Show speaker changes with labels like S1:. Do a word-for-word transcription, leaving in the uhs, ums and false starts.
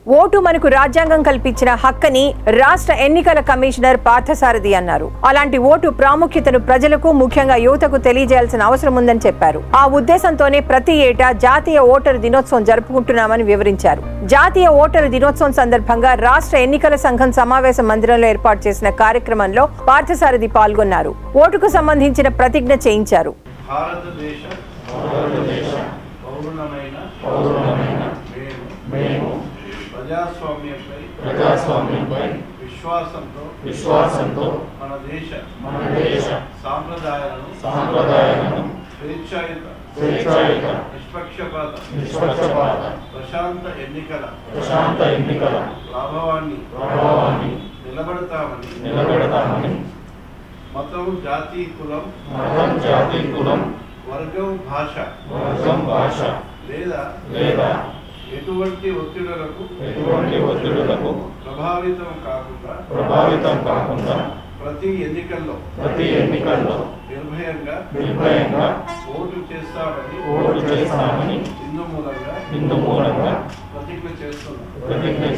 S1: Vote మనకు రాజ్యాంగం కల్పించిన హక్కని రాష్ట్ర ఎన్నికల కమిషనర్ పార్థ సారథి అన్నారు. అలాంటి ఓటు ప్రాముఖ్యతను ప్రజలకు ముఖ్యంగా యువతకు తెలియజేయాల్సిన అవసరం ఉందని చెప్పారు. ఆ ఉద్దేశంతోనే ప్రతి ఏటా జాతీయ ఓటరు దినోత్సవం జరుపుకుంటున్నామని వివరించారు. జాతీయ ఓటరు దినోత్సవం సందర్భంగా రాష్ట్ర ఎన్నికల సంఘం సమావేశ మందిరంలో ఏర్పాటు చేసిన కార్యక్రమంలో పార్థ సారథి పాల్గొన్నారు. ఓటుకు సంబంధించిన ప్రతిజ్ఞ చేయించారు.
S2: ప్రజాస్వామ్యంపై ప్రజాస్వామ్యంపై విశ్వాసంతో విశ్వాసంతో మన దేశ మన దేశ సాంప్రదాయాలను సాంప్రదాయాలను స్వేచ్ఛాయుత స్వేచ్ఛాయుత నిష్పక్షపాత నిష్పక్షపాత ప్రశాంత ఎన్నికల ప్రశాంత ఎన్నికల ప్రభావాన్ని ప్రభావాన్ని నిలబెడతామని నిలబెడతామని మతం జాతి కులం మతం జాతి కులం వర్గం భాష వర్గం భాష లేదా లేదా ఎటువంటి ఒత్తిడులకు ఎటువంటి ఒత్తిడులకు ప్రభావితం కాకుండా ప్రభావితం కాకుండా ప్రతి ఎన్నికల్లో ప్రతి ఎన్నికల్లో నిర్భయంగా నిర్భయంగా ఓటు చేస్తామని ఓటు చేస్తామని హిందూ మూలంగా హిందూ మూలంగా ప్రతిజ్ఞ చేస్తున్నాం ప్రతిజ్ఞ